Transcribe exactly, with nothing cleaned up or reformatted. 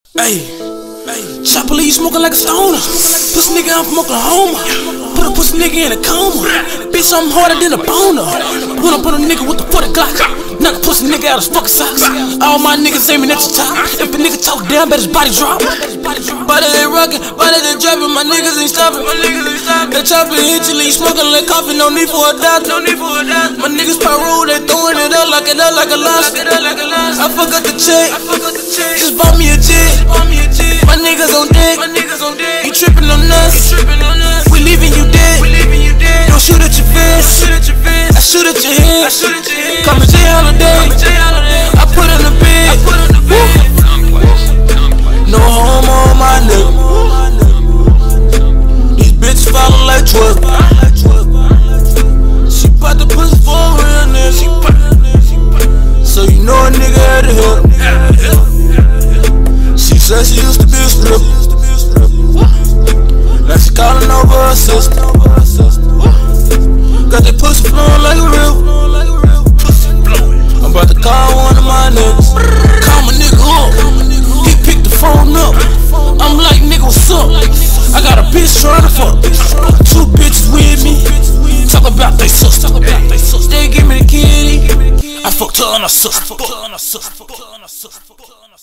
Hey, Chopper Lee smoking like a stoner. Pussy nigga, I'm from Oklahoma. Put a pussy nigga in a coma. Bitch, I'm harder than a boner. Pull up on a nigga with the forty Glock. Knock a pussy nigga out his fucking socks. All my niggas aiming at your top. If a nigga talk down, bet his body drop. Body ain't rockin', body they dropping. My niggas ain't stopping. That chopper hit you, Lee smoking like coffee. No need for a doctor. My niggas pyro, they throwing it up like it up like a lobster. I fuck up the check. Just bought me a jet. My niggas on deck. You trippin' on us. We leaving you dead. Don't shoot at your vest. I shoot at your head. Call me J Holiday. I put in the bed. No homo on my nigga. These bitches follow like twelve. She bout to pussy for a real nigga. So you know a nigga had to help. She said she used to be a stripper. Now she calling over her sister. Got that pussy flowing like a river. I'm about to call one of my niggas. Call my nigga up. He picked the phone up. I'm like, nigga, what's up? I got a bitch trying to fuck. Two bitches with me. Talk about they sister. They give me the kitty. I fucked her on her sister.